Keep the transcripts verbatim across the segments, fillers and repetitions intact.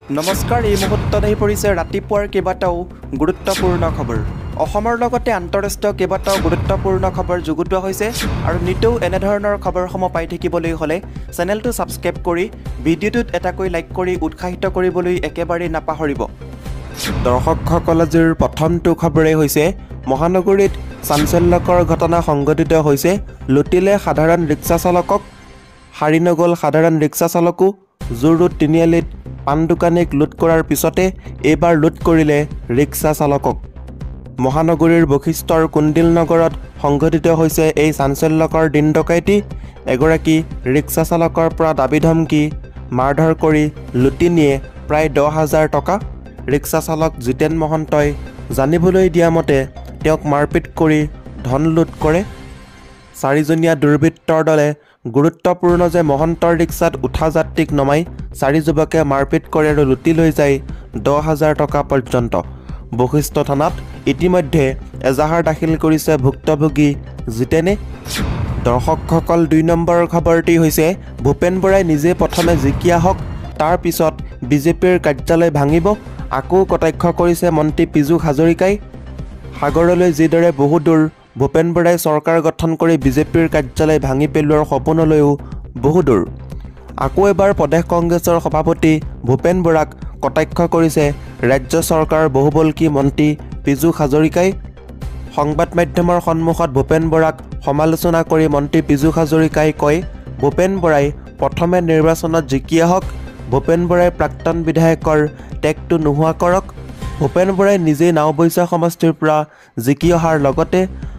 নমস্কাৰ, এই মুহূৰ্তত আহি পৰিছে ৰাতিপুৱাৰ কেইবাটাও গুৰুত্বপূৰ্ণ খবৰ। অসমৰ লগতে আন্তঃৰাষ্ট্ৰীয় কেইবাটাও গুৰুত্বপূৰ্ণ খবৰ যুগুতোৱা হৈছে আৰু নিতৌ এনেধৰণৰ খবৰসমূহ পাই থাকিবলৈ হ'লে চেনেলটো ছাবস্ক্ৰাইব কৰি ভিডিঅ'টোত এটাকৈ লাইক কৰি উৎসাহিত কৰিবলৈ একেবাৰে নাপাহৰিব। দৰ্শকসকল, আজিৰ প্ৰথমটো খবৰে হৈছে মহানগৰীত চাঞ্চল্যকৰ ঘটনা সংঘটিত হৈছে। লুটিলে সাধাৰণ ৰিক্সা চালকক, সাৰি নগ'ল সাধাৰণ ৰিক্সা চালকো। জোৰ ৰোড তিনিআলিত পাণ দোকানীক লুট কৰাৰ পিছতে এইবাৰ লুট কৰিলে ৰিক্সা চালকক। মহানগৰীৰ বশিষ্ঠৰ কুণ্ডিল নগৰত সংঘটিত হৈছে এই চাঞ্চল্যকৰ দিন ডকাইতি। এগৰাকী ৰিক্সা চালকৰ পৰা দাবী ধমকি, মাৰধৰ কৰি লুটি নিয়ে প্ৰায় দহ হাজাৰ টকা। ৰিক্সা চালক জিতেন মহন্তই জানিবলৈ দিয়া মতে তেওঁক মাৰপিট কৰি ধন লুট কৰে। চাৰিজনীয়া দুৰ্বৃত্তৰ দলে গুৰুত্বপূৰ্ণ যে মহন্তৰ ৰিক্সাত উঠা যাত্ৰীক নমাই চাৰি যুৱকে মাৰপিট কৰে আৰু লুটি লৈ যায় দহ হাজাৰ টকা পৰ্যন্ত। বশিষ্ঠ থানাত ইতিমধ্যে এজাহাৰ দাখিল কৰিছে ভুক্তভোগী জিতেনে। দৰ্শকসকল, দুই নম্বৰ খবৰটি হৈছে ভূপেন বৰাই নিজে প্ৰথমে জিকি আহক, তাৰ পিছত বিজেপিৰ কাৰ্যালয় ভাঙিব, আকৌ কটাক্ষ কৰিছে মন্ত্ৰী পীযুষ হাজৰিকাই। সাগৰলৈ যিদৰে বহুদূৰ ভূপেন বৰাই চৰকাৰ গঠন কৰি বিজেপিৰ কাৰ্যালয় ভাঙি পেলোৱাৰ সপোনলৈও বহুদূৰ। আকৌ এবাৰ প্ৰদেশ কংগ্ৰেছৰ সভাপতি ভূপেন বৰাক কটাক্ষ কৰিছে ৰাজ্য চৰকাৰৰ বহুবল্কী মন্ত্ৰী পীযুষ হাজৰিকাই। সংবাদ মাধ্যমৰ সন্মুখত ভূপেন বৰাক সমালোচনা কৰি মন্ত্ৰী পীযুষ হাজৰিকাই কয়, ভূপেন বৰাই প্ৰথমে নিৰ্বাচনত জিকি আহক, ভূপেন বৰাই প্ৰাক্তন বিধায়কৰ টেগটো নোহোৱা কৰক। ভূপেন বৰাই নিজেই নাওবৈচা সমষ্টিৰ পৰা জিকি অহাৰ লগতে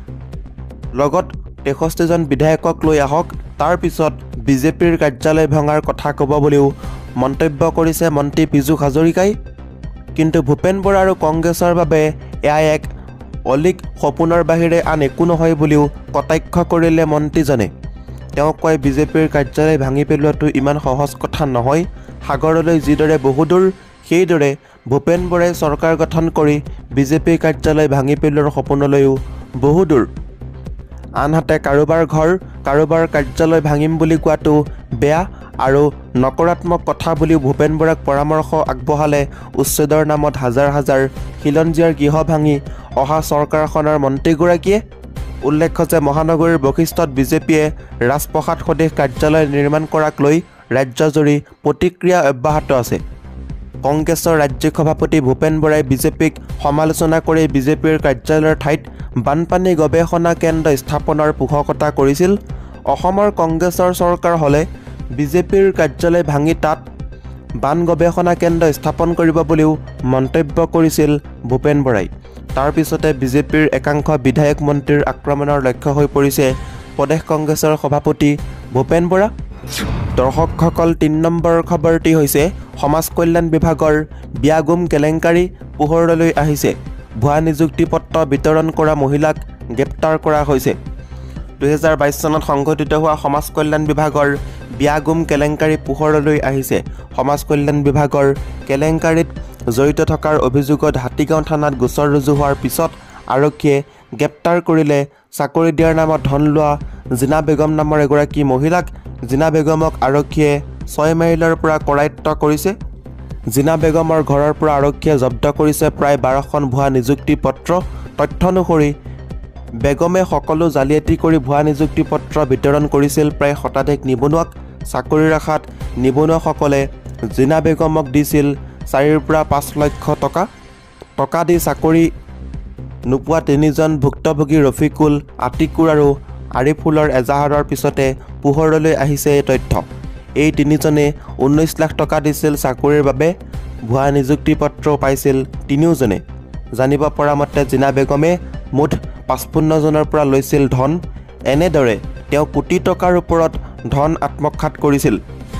লগত তেষষ্ঠিজন বিধায়কক লৈ আহক, তাৰ পিছত বিজেপিৰ কাৰ্যালয় ভঙাৰ কথা ক'ব বুলিও মন্তব্য কৰিছে মন্ত্ৰী পীযুষ হাজৰিকাই। কিন্তু ভূপেন বৰা আৰু কংগ্ৰেছৰ বাবে এয়া এক অলিক সপোনৰ বাহিৰে আন একো নহয় বুলিও কটাক্ষ কৰিলে মন্ত্ৰীজনে। তেওঁ কয়, বিজেপিৰ কাৰ্যালয় ভাঙি পেলোৱাটো ইমান সহজ কথা নহয়। সাগৰলৈ যিদৰে বহুদূৰ, সেইদৰে ভূপেন বৰাই চৰকাৰ গঠন কৰি বিজেপিৰ কাৰ্যালয় ভাঙি পেলোৱাৰ সপোনলৈও বহুদূৰ। আনহাতে কাৰোবাৰ ঘৰ, কাৰোবাৰ কাৰ্যালয় ভাঙিম বুলি কোৱাটো বেয়া আৰু নকাৰাত্মক কথা বুলিও ভূপেন বৰাক পৰামৰ্শ আগবঢ়ালে উচ্ছেদৰ নামত হাজাৰ হাজাৰ খিলঞ্জীয়াৰ গৃহ ভাঙি অহা চৰকাৰখনৰ মন্ত্ৰীগৰাকীয়ে। উল্লেখ্য যে মহানগৰীৰ বশিষ্ঠত বিজেপিয়ে ৰাজপ্ৰসাদ সদৃশ কাৰ্যালয় নিৰ্মাণ কৰাক লৈ ৰাজ্যজুৰি প্ৰতিক্ৰিয়া অব্যাহত আছে। কংগ্ৰেছৰ ৰাজ্যিক সভাপতি ভূপেন বৰাই বিজেপিক সমালোচনা কৰি বিজেপিৰ কাৰ্যালয়ৰ ঠাইত বানপানী গৱেষণা কেন্দ্ৰ স্থাপনৰ পোষকতা কৰিছিল। অসমৰ কংগ্ৰেছৰ চৰকাৰ হ'লে বিজেপিৰ কাৰ্যালয় ভাঙি তাত বান গৱেষণা কেন্দ্ৰ স্থাপন কৰিব বুলিও মন্তব্য কৰিছিল ভূপেন বৰাই। তাৰ পিছতে বিজেপিৰ একাংশ বিধায়ক মন্ত্ৰীৰ আক্ৰমণৰ লক্ষ্য হৈ পৰিছে প্ৰদেশ কংগ্ৰেছৰ সভাপতি ভূপেন বৰা। দৰ্শকসকল, তিনি নম্বৰ খবৰটি হৈছে সমাজ কল্যাণ বিভাগৰ বিয়াগুম কেলেংকাৰী পোহৰলৈ আহিছে। ভুৱা নিযুক্তি পত্ৰ বিতৰণ কৰা মহিলাক গ্ৰেপ্তাৰ কৰা হৈছে। দুহেজাৰ বাইছ চনত সংঘটিত হোৱা সমাজ কল্যাণ বিভাগৰ বিয়াগুম কেলেংকাৰী পোহৰলৈ আহিছে। সমাজ কল্যাণ বিভাগৰ কেলেংকাৰীত জড়িত থকাৰ অভিযোগত হাতীগাঁও থানাত গোচৰ ৰুজু হোৱাৰ পিছত আৰক্ষীয়ে গ্ৰেপ্তাৰ কৰিলে চাকৰি দিয়াৰ নামত ধন লোৱা জিনা বেগম নামৰ এগৰাকী মহিলাক। জিনা বেগমক আৰক্ষীয়ে ছয় মাইলৰ পৰা কৰায়ত্ব কৰিছে। জিনা বেগমৰ ঘৰৰ পৰা আৰক্ষীয়ে জব্দ কৰিছে প্ৰায় বাৰখন ভুৱা নিযুক্তি পত্ৰ। তথ্য অনুসৰি বেগমে সকলো জালিয়াতি কৰি ভুৱা নিযুক্তি পত্ৰ বিতৰণ কৰিছিল প্ৰায় শতাধিক নিবনুৱাক। চাকৰিৰ আশাত নিবনুৱাসকলে জিনা বেগমক দিছিল চাৰিৰ পৰা পাঁচ লক্ষ টকা। টকা দি চাকৰি নোপোৱা তিনিজন ভুক্তভোগী ৰফিকুল, আতিকুৰ আৰু আৰিফুলৰ এজাহাৰৰ পিছতে পোহৰলৈ আহিছে এই তথ্য। এই তিনিজনে ঊনৈছ লাখ টকা দিছিল চাকৰিৰ বাবে, ভুৱা নিযুক্তি পত্ৰও পাইছিল তিনিওজনে। জানিব পৰা মতে জিনা বেগমে মুঠ পাঁচপন্নজনৰ পৰা লৈছিল ধন। এনেদৰে তেওঁ কোটি টকাৰ ওপৰত ধন আত্মসাৎ কৰিছিল।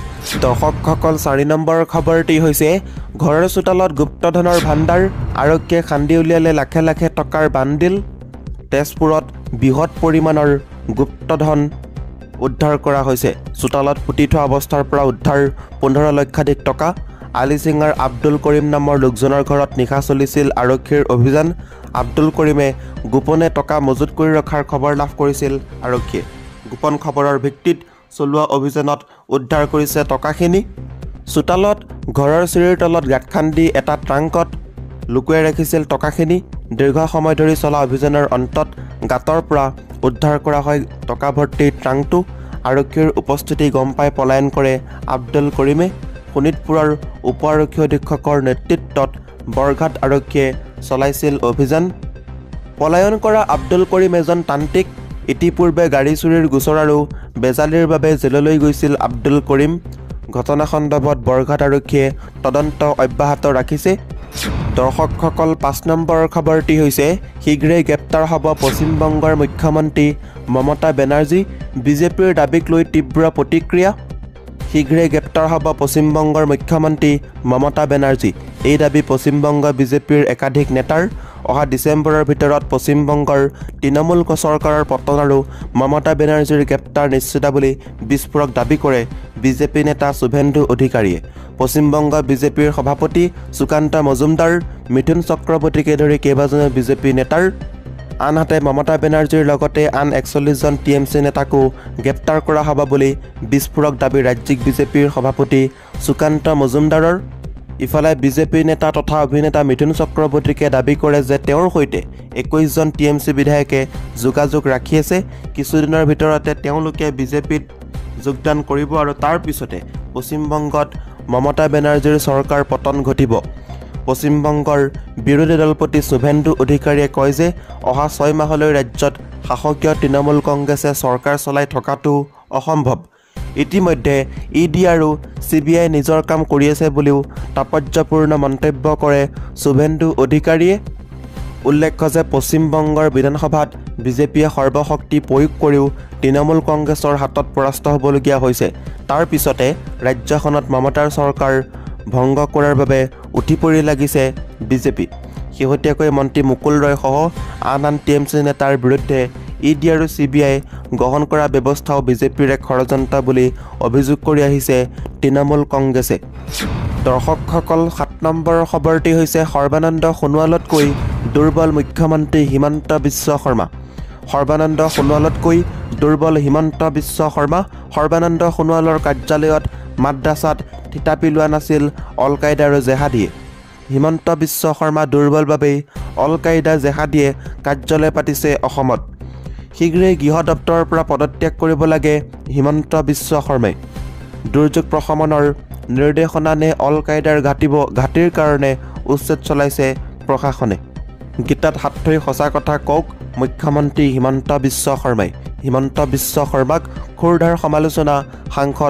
দৰ্শকসকল, চাৰি নম্বৰ খবৰটি হৈছে ঘৰৰ চোতালত গুপ্তধনৰ ভাণ্ডাৰ, আৰক্ষীয়ে খান্দি উলিয়ালে লাখে লাখে টকাৰ বান্দিল। তেজপুৰত বৃহৎ পৰিমাণৰ গুপ্তধন উদ্ধাৰ কৰা হৈছে। চোতালত পুতি থোৱা অৱস্থাৰ পৰা উদ্ধাৰ পোন্ধৰ লক্ষাধিক টকা। আলিচিঙাৰ আব্দুল কৰিম নামৰ লোকজনৰ ঘৰত নিশা চলিছিল আৰক্ষীৰ অভিযান। আব্দুল কৰিমে গোপনে টকা মজুত কৰি ৰখাৰ খবৰ লাভ কৰিছিল আৰক্ষীয়ে। গোপন খবৰৰ ভিত্তিত চলোৱা অভিযানত উদ্ধাৰ কৰিছে টকাখিনি। চোতালত ঘৰৰ চিৰিৰ তলত গাঁত খান্দি এটা ট্ৰাংকত লুকুৱাই ৰাখিছিল টকাখিনি। দীৰ্ঘ সময় ধৰি চলা অভিযানৰ অন্তত গাঁতৰ পৰা উদ্ধাৰ কৰা হয় টকা ভৰ্তি ট্ৰাংকটো। আৰক্ষীৰ উপস্থিতি গম পাই পলায়ন কৰে আব্দুল কৰিমে। শোণিতপুৰৰ উপ আৰক্ষী অধীক্ষকৰ নেতৃত্বত বৰঘাট আৰক্ষীয়ে চলাইছিল অভিযান। পলায়ন কৰা আব্দুল কৰিম এজন তান্ত্ৰিক। ইতিপূৰ্বে গাড়ী চুৰিৰ গোচৰ আৰু বেজালিৰ বাবে জেললৈ গৈছিল আব্দুল কৰিম। ঘটনা সন্দৰ্ভত বৰঘাট আৰক্ষীয়ে তদন্ত অব্যাহত ৰাখিছে। দৰ্শকসকল, পাঁচ নম্বৰ খবৰটি হৈছে শীঘ্ৰেই গ্ৰেপ্তাৰ হ'ব পশ্চিমবংগৰ মুখ্যমন্ত্ৰী মমতা বেনাৰ্জী। বিজেপিৰ দাবীক লৈ তীব্ৰ প্ৰতিক্ৰিয়া। শীঘ্ৰেই গ্ৰেপ্তাৰ হ'ব পশ্চিমবংগৰ মুখ্যমন্ত্ৰী মমতা বেনাৰ্জী। এই দাবী পশ্চিমবংগ বিজেপিৰ একাধিক নেতাৰ। অহা ডিচেম্বৰৰ ভিতৰত পশ্চিমবংগৰ তৃণমূল চৰকাৰৰ পতন আৰু মমতা বেনাৰ্জীৰ গ্ৰেপ্তাৰ নিশ্চিত বুলি বিস্ফোৰক দাবী কৰে বিজেপি নেতা শুভেন্দু অধিকাৰীয়ে। পশ্চিমবংগ বিজেপিৰ সভাপতি সুকান্ত মজুমদাৰ, মিথুন চক্ৰৱৰ্তীকে ধৰি কেইবাজনো বিজেপি নেতাৰ। আনহাতে মমতা বেনাৰ্জীৰ লগতে আন একচল্লিছজন টি এম চি নেতাকো গ্ৰেপ্তাৰ কৰা হ'ব বুলি বিস্ফোৰক দাবী ৰাজ্যিক বিজেপিৰ সভাপতি সুকান্ত মজুমদাৰৰ। ইফালে বিজেপিৰ নেতা তথা অভিনেতা মিথুন চক্ৰৱৰ্তীকে দাবী কৰে যে তেওঁৰ সৈতে একৈছজন টি এম চি বিধায়কে যোগাযোগ ৰাখি আছে। কিছুদিনৰ ভিতৰতে তেওঁলোকে বিজেপিত যোগদান কৰিব আৰু তাৰ পিছতে পশ্চিমবংগত মমতা বেনাৰ্জীৰ চৰকাৰ পতন ঘটিব। পশ্চিমবংগৰ বিৰোধী দলপতি শুভেন্দু অধিকাৰীয়ে কয় যে অহা ছয় মাহলৈ ৰাজ্যত শাসকীয় তৃণমূল কংগ্ৰেছে চৰকাৰ চলাই থকাটো অসম্ভৱ। ইতিমধ্যে ই ডি আৰু চি বি আই নিজৰ কাম কৰি আছে বুলিও তাৎপৰ্যপূৰ্ণ মন্তব্য কৰে শুভেন্দু অধিকাৰীয়ে। উল্লেখ্য যে পশ্চিমবংগৰ বিধানসভাত বিজেপিয়ে সৰ্বশক্তি প্ৰয়োগ কৰিও তৃণমূল কংগ্ৰেছৰ হাতত পৰাস্ত হ'বলগীয়া হৈছে। তাৰ পিছতে ৰাজ্যখনত মমতাৰ চৰকাৰ ভংগ কৰাৰ বাবে উঠি পৰি লাগিছে বিজেপি। শেহতীয়াকৈ মন্ত্ৰী মুকুল ৰয়সহ আন আন টি এম চি নেতাৰ বিৰুদ্ধে ই ডি আৰু চি বি আই গ্ৰহণ কৰা ব্যৱস্থাও বিজেপিৰ এক ষড়যন্ত্ৰ বুলি অভিযোগ কৰি আহিছে তৃণমূল কংগ্ৰেছে। দৰ্শকসকল, সাত নম্বৰ খবৰটি হৈছে সৰ্বানন্দ সোণোৱালতকৈ দুৰ্বল মুখ্যমন্ত্ৰী হিমন্ত বিশ্ব শৰ্মা। সৰ্বানন্দ সোণোৱালতকৈ দুৰ্বল হিমন্ত বিশ্ব শৰ্মা। সৰ্বানন্দ সোণোৱালৰ কাৰ্যালয়ত মাদ্ৰাছাত থিতাপি লোৱা নাছিল অল কায়দা আৰু জেহাদীয়ে। হিমন্ত বিশ্ব শৰ্মা দুৰ্বল বাবেই অল কায়দা জেহাদীয়ে কাৰ্যালয় পাতিছে অসমত। শীঘ্ৰেই গৃহ দপ্তৰৰ পৰা পদত্যাগ কৰিব লাগে হিমন্ত বিশ্ব শৰ্মাই। দুৰ্যোগ প্ৰশমনৰ নিৰ্দেশনা নে অল কায়দাৰ ঘাটিব ঘাটিৰ কাৰণে উচ্ছেদ চলাইছে প্ৰশাসনে। গীতাত হাত থৈ সঁচা কথা কওক মুখ্যমন্ত্ৰী হিমন্ত বিশ্ব শৰ্মাই। হিমন্ত বিশ্ব শৰ্মাক খুৰধাৰ সমালোচনা সাংসদ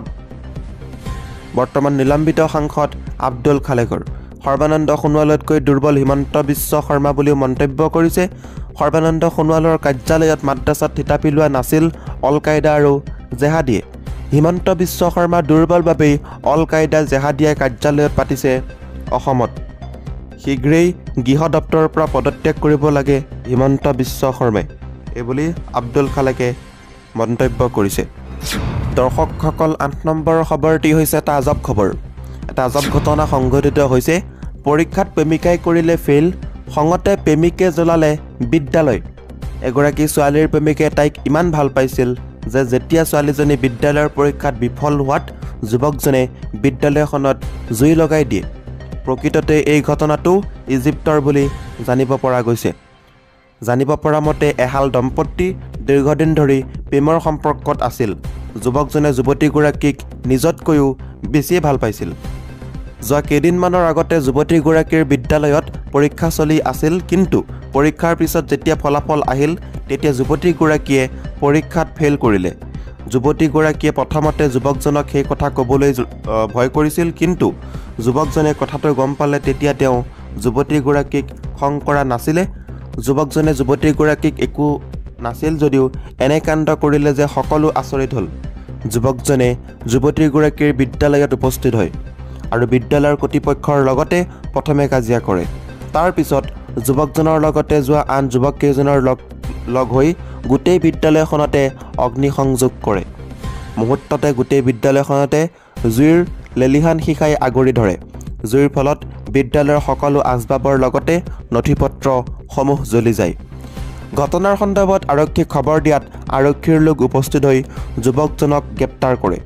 বৰ্তমান নিলম্বিত সাংসদ আব্দুল খালেকৰ। সৰ্বানন্দ সোণোৱালতকৈ দুৰ্বল হিমন্ত বিশ্ব শৰ্মা বুলিও মন্তব্য কৰিছে। সৰ্বানন্দ সোণোৱালৰ কাৰ্যালয়ত মাদ্ৰাছাত থিতাপি লোৱা নাছিল অল কায়দা আৰু জেহাদীয়ে। হিমন্ত বিশ্ব শৰ্মা দুৰ্বল বাবেই অল কায়দা জেহাদীয়ে কাৰ্যালয়ত পাতিছে অসমত। শীঘ্ৰেই গৃহ দপ্তৰৰ পৰা পদত্যাগ কৰিব লাগে হিমন্ত বিশ্ব শৰ্মাই, এইবুলি আব্দুল খালেকে মন্তব্য কৰিছে। দৰ্শকসকল, আঠ নম্বৰ খবৰটি হৈছে এটা আজব খবৰ। এটা আজব ঘটনা সংঘটিত হৈছে। পৰীক্ষাত প্ৰেমিকাই কৰিলে ফেইল, খঙতে প্ৰেমিকে জ্বলালে বিদ্যালয়। এগৰাকী ছোৱালীৰ প্ৰেমিকে তাইক ইমান ভাল পাইছিল যে যেতিয়া ছোৱালীজনী বিদ্যালয়ৰ পৰীক্ষাত বিফল হোৱাত যুৱকজনে বিদ্যালয়খনত জুই লগাই দিয়ে। প্ৰকৃততে এই ঘটনাটো ইজিপ্তৰ বুলি জানিব পৰা গৈছে। জানিব পৰা মতে এহাল দম্পতী দীৰ্ঘদিন ধৰি প্ৰেমৰ সম্পৰ্কত আছিল। যুৱকজনে যুৱতীগৰাকীক নিজতকৈও বেছিয়ে ভাল পাইছিল। যোৱা কেইদিনমানৰ আগতে যুৱতীগৰাকীৰ বিদ্যালয়ত পৰীক্ষা চলি আছিল, কিন্তু পৰীক্ষাৰ পিছত যেতিয়া ফলাফল আহিল তেতিয়া যুৱতীগৰাকীয়ে পৰীক্ষাত ফেইল কৰিলে। যুৱতীগৰাকীয়ে প্ৰথমতে যুৱকজনক সেই কথা ক'বলৈ ভয় কৰিছিল, কিন্তু যুৱকজনে কথাটো গম পালে তেতিয়া তেওঁ যুৱতীগৰাকীক খং কৰা নাছিলে। যুৱকজনে যুৱতীগৰাকীক একো নাছিল যদিও এনে কাণ্ড কৰিলে যে সকলো আচৰিত হ'ল। যুৱকজনে যুৱতীগৰাকীৰ বিদ্যালয়ত উপস্থিত হয় আৰু বিদ্যালয়ৰ কৰ্তৃপক্ষৰ লগতে প্ৰথমে কাজিয়া কৰে। তাৰ পিছত যুৱকজনৰ লগতে যোৱা আন যুৱককেইজনৰ লগ লগ হৈ গোটেই বিদ্যালয়খনতে অগ্নিসংযোগ কৰে। মুহূৰ্ততে গোটেই বিদ্যালয়খনতে জুইৰ লেলিহান শিখাই আগুৰি ধৰে। জুইৰ ফলত বিদ্যালয়ৰ সকলো আচবাবৰ লগতে নথিপত্ৰসমূহ জ্বলি যায়। ঘটনাৰ সন্দৰ্ভত আৰক্ষীক খবৰ দিয়াত আৰক্ষীৰ লোক উপস্থিত হৈ যুৱকজনক গ্ৰেপ্তাৰ কৰে।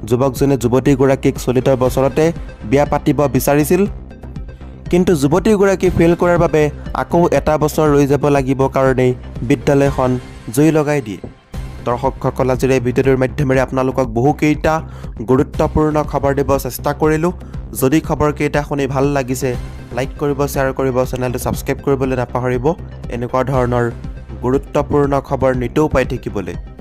যুৱকজনে যুৱতীগৰাকীক চলিত বছৰতে বিয়া পাতিব বিচাৰিছিল কিন্তু যুৱতীগৰাকী ফেল কৰাৰ বাবে আকৌ এটা বছৰ ৰৈ যাব লাগিব কাৰণেই বিদ্যালয়খন জুই লগাই দিয়ে দৰ্শকসকল আজিৰ এই ভিডিঅ'টোৰ মাধ্যমেৰে আপোনালোকক বহুকেইটা গুৰুত্বপূৰ্ণ খবৰ দিব চেষ্টা কৰিলোঁ যদি খবৰকেইটা শুনি ভাল লাগিছে লাইক কৰিব শ্বেয়াৰ কৰিব চেনেলটো ছাবস্ক্ৰাইব কৰিবলৈ নাপাহৰিব এনেকুৱা ধৰণৰ গুৰুত্বপূৰ্ণ খবৰ নিতৌ পাই থাকিবলৈ